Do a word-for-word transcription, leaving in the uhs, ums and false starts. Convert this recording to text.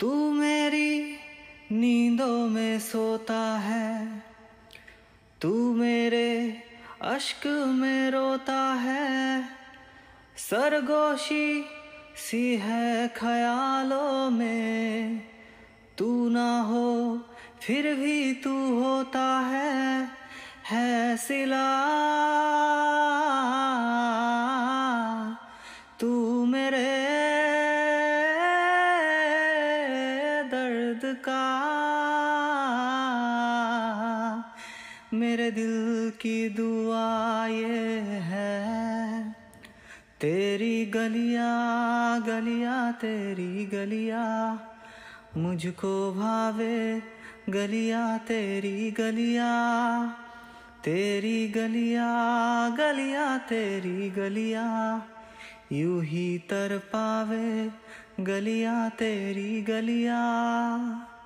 तू मेरी नींदों में सोता है, तू मेरे अश्क में रोता है। सरगोशी सी है ख्यालों में, तू ना हो फिर भी तू होता है है सिला। तू मेरे दर्द का, मेरे दिल की दुआ ये है। तेरी गलियां गलियां तेरी गलियां मुझको भावे, गलियां तेरी गलियां, तेरी गलियां गलियां तेरी गलियां यूं ही तर पावे, गलियां तेरी गलियां।